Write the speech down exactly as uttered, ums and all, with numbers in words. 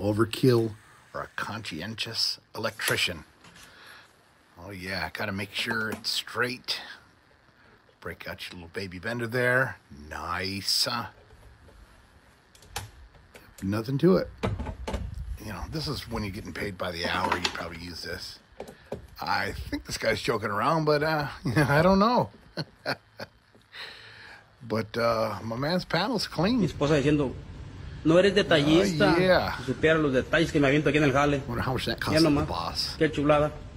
overkill or a conscientious electrician. Oh yeah, gotta make sure it's straight. Break out your little baby bender there. Nice. Uh, nothing to it. You know, this is when you're getting paid by the hour, you probably use this. I think this guy's joking around, but uh, I don't know. But uh, my man's panel's clean. Mi esposa diciendo, no eres detallista. Uh, yeah. Si supiera los detalles que me aviento aquí en el jale. Wonder how much that costs the boss. Qué chulada.